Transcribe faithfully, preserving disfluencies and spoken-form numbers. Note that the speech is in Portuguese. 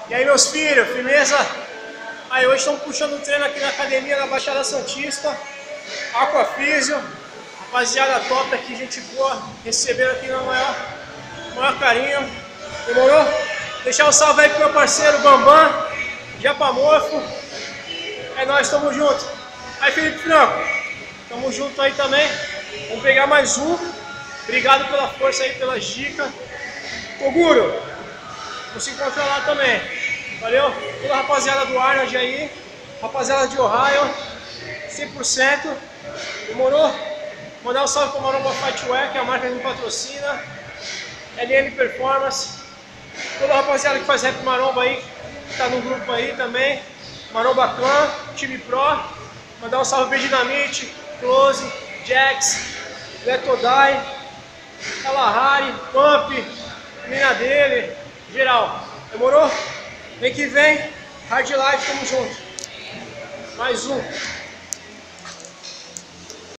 E aí, meus filhos, firmeza? Aí, hoje estamos puxando um treino aqui na academia da Baixada Santista, Aquafísio. Rapaziada top aqui, gente boa, receberam aqui no maior, maior carinho. Demorou? Deixar o um salve aí pro meu parceiro Bambam, Japamorfo. É nóis, tamo junto. Aí, Felipe Franco, tamo junto aí também. Vamos pegar mais um. Obrigado pela força aí, pelas dicas. Oguro, vamos se encontrar lá também. Valeu? Toda a rapaziada do Arnold aí, rapaziada de Ohio, cem por cento. Demorou? Mandar um salve para o Maromba Fightwear, que é a marca que me patrocina. L M Performance. Toda a rapaziada que faz rap maromba aí, que tá no grupo aí também. Maromba Clan, time Pro. Mandar um salve para Dinamite, Close, Jax, Letodai, Kalahari, Pump, mina dele, geral. Demorou? Vem que vem, Hard Life, tamo junto. Mais um.